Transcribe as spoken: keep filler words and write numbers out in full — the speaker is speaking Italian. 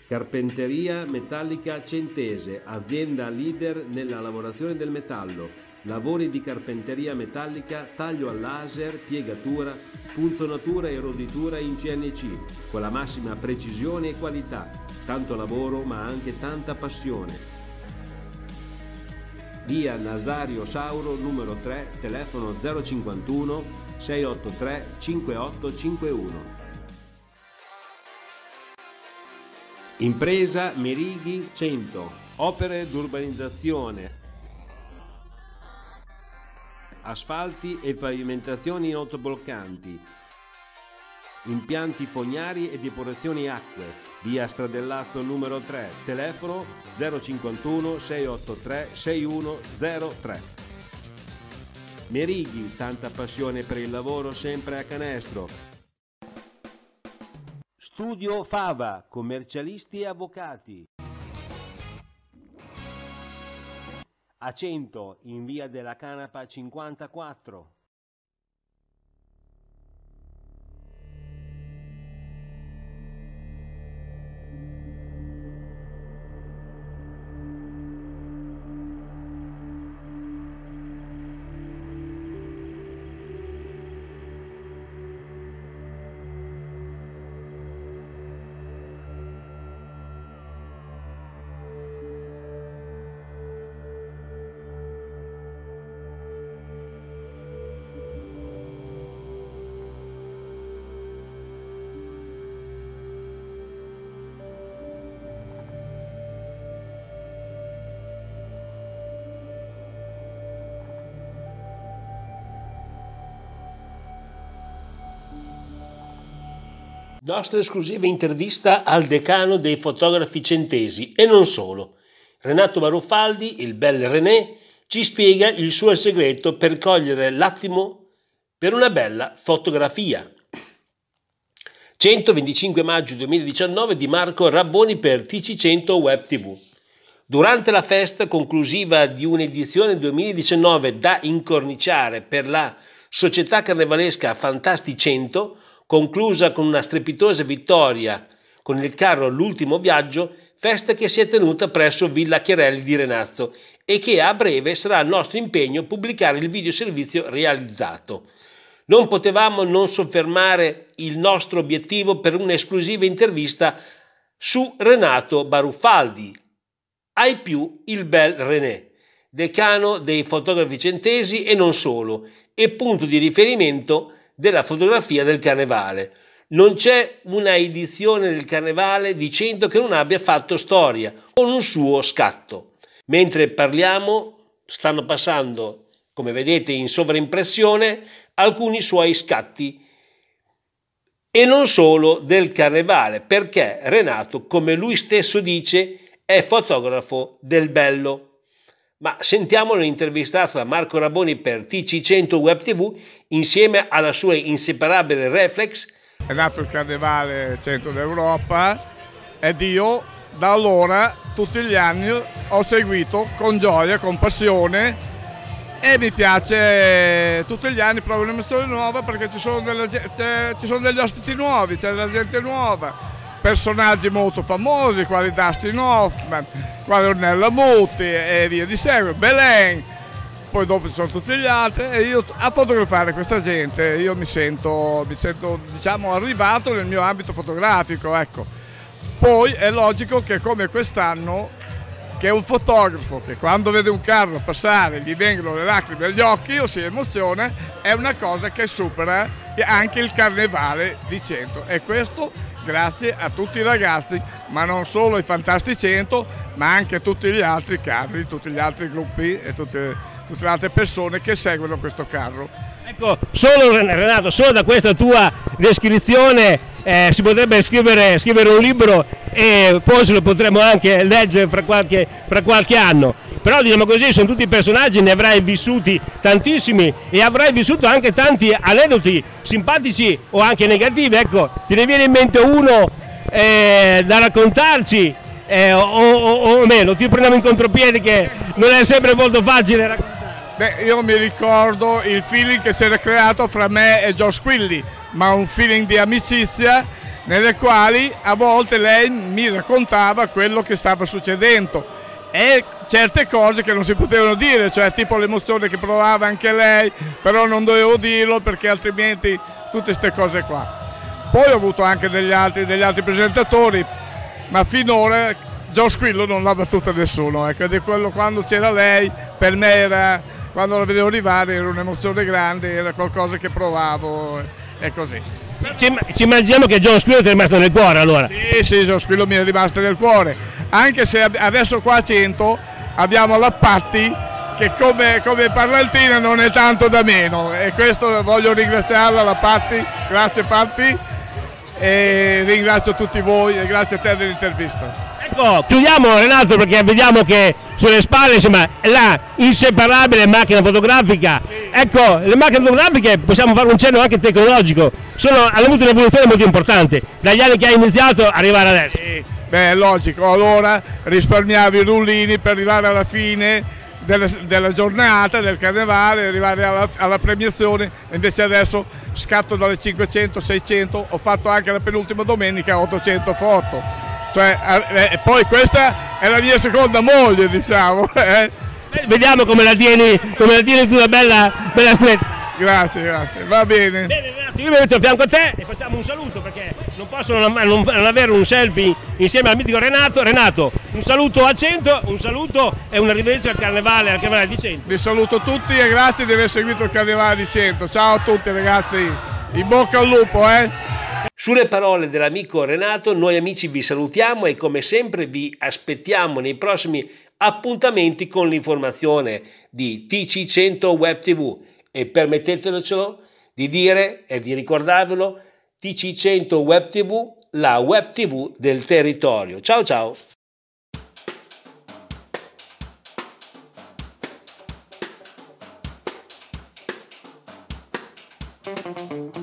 Carpenteria Metallica Centese, azienda leader nella lavorazione del metallo. Lavori di carpenteria metallica, taglio al laser, piegatura, punzonatura e roditura in C N C, con la massima precisione e qualità. Tanto lavoro ma anche tanta passione. Via Nazario Sauro numero tre, telefono zero cinquantuno sei otto tre cinque otto cinque uno. Impresa Merighi cento, opere d'urbanizzazione, asfalti e pavimentazioni autobloccanti, impianti fognari e depurazioni acque, via Stradellazzo numero tre, telefono zero cinquantuno sei otto tre sei uno zero tre. Merighi, tanta passione per il lavoro sempre a canestro. Studio Fava, commercialisti e avvocati. A cento, in via della Canapa cinquantaquattro. Nostra esclusiva intervista al decano dei fotografi centesi e non solo. Renato Barufaldi, il bel René, ci spiega il suo segreto per cogliere l'attimo per una bella fotografia. centoventicinque maggio duemiladiciannove di Marco Rabboni per T C cento Web T V. Durante la festa conclusiva di un'edizione duemiladiciannove da incorniciare per la società carnevalesca Fantasti cento, conclusa con una strepitosa vittoria con il carro L'ultimo viaggio, festa che si è tenuta presso Villa Chiarelli di Renazzo e che a breve sarà il nostro impegno pubblicare il videoservizio realizzato. Non potevamo non soffermare il nostro obiettivo per un'esclusiva intervista su Renato Barufaldi, ai più il bel René, decano dei fotografi centesi e non solo, e punto di riferimento della fotografia del carnevale. Non c'è una edizione del carnevale di cento che non abbia fatto storia con un suo scatto. Mentre parliamo stanno passando, come vedete in sovraimpressione, alcuni suoi scatti e non solo del carnevale, perché Renato, come lui stesso dice, è fotografo del bello. Ma sentiamolo intervistato da Marco Rabboni per T C cento Web T V insieme alla sua inseparabile reflex. È nato il Carnevale Centro d'Europa ed io da allora tutti gli anni ho seguito con gioia, con passione, e mi piace tutti gli anni provo una storia nuova perché ci sono, delle, ci sono degli ospiti nuovi, c'è della gente nuova. Personaggi molto famosi, quali Dustin Hoffman, quali Ornella Muti e via di seguito, Belen, poi dopo ci sono tutti gli altri e io a fotografare questa gente io mi sento, mi sento diciamo arrivato nel mio ambito fotografico, ecco. Poi è logico che come quest'anno che un fotografo che quando vede un carro passare gli vengono le lacrime agli occhi o si emoziona, è una cosa che supera anche il carnevale di cento e questo grazie a tutti i ragazzi, ma non solo i Fantasti cento, ma anche tutti gli altri carri, tutti gli altri gruppi e tutte, tutte le altre persone che seguono questo carro. Ecco, solo Renato, solo da questa tua descrizione eh, si potrebbe scrivere, scrivere un libro e forse lo potremo anche leggere fra qualche, fra qualche anno. Però diciamo così, sono tutti personaggi, ne avrai vissuti tantissimi e avrai vissuto anche tanti aneddoti simpatici o anche negativi. Ecco, ti ne viene in mente uno eh, da raccontarci eh, o, o, o meno? Ti prendiamo in contropiede che non è sempre molto facile raccontare. Beh, io mi ricordo il feeling che si era creato fra me e George Quilly, ma un feeling di amicizia nelle quali a volte lei mi raccontava quello che stava succedendo e certe cose che non si potevano dire, cioè tipo l'emozione che provava anche lei, però non dovevo dirlo perché altrimenti tutte queste cose qua. Poi ho avuto anche degli altri, degli altri presentatori, ma finora Gio Squillo non l'ha battuta nessuno, ecco, di quello quando c'era lei, per me era, quando la vedevo arrivare era un'emozione grande, era qualcosa che provavo e così. Ci, ci immaginiamo che Gio Squillo ti è rimasto nel cuore allora. Sì, sì, Gio Squillo mi è rimasto nel cuore, anche se adesso qua a Cento abbiamo la Patti che come, come parlantina non è tanto da meno, e questo voglio ringraziarla, la Patti, grazie Patti, e ringrazio tutti voi e grazie a te dell'intervista. Ecco, chiudiamo Renato perché vediamo che sulle spalle insomma la inseparabile macchina fotografica. Sì. Ecco, le macchine fotografiche possiamo fare un cenno anche tecnologico, sono, hanno avuto un'evoluzione molto importante dagli anni che hai iniziato a arrivare adesso. Sì. Beh, è logico, allora risparmiavi i rullini per arrivare alla fine della, della giornata, del carnevale, arrivare alla, alla premiazione, invece adesso scatto dalle cinquecento, seicento, ho fatto anche la penultima domenica ottocento foto. Cioè, eh, poi questa è la mia seconda moglie, diciamo. Eh. Vediamo come la tieni, come la tieni tu, una bella, bella stretta. Grazie, grazie, va bene. Bene Renato, io mi metto a fianco a te e facciamo un saluto perché non posso non, non, non avere un selfie insieme al mitico Renato. Renato, un saluto a Cento, un saluto e un arrivederci al carnevale, al carnevale di Cento. Vi saluto tutti e grazie di aver seguito il carnevale di Cento. Ciao a tutti ragazzi, in bocca al lupo, eh. Sulle parole dell'amico Renato, noi amici vi salutiamo e come sempre vi aspettiamo nei prossimi appuntamenti con l'informazione di T C cento Web tivù e permettetecelo di dire e di ricordarvelo, T C cento Web tivù, la web tivù del territorio. Ciao ciao! Thank you.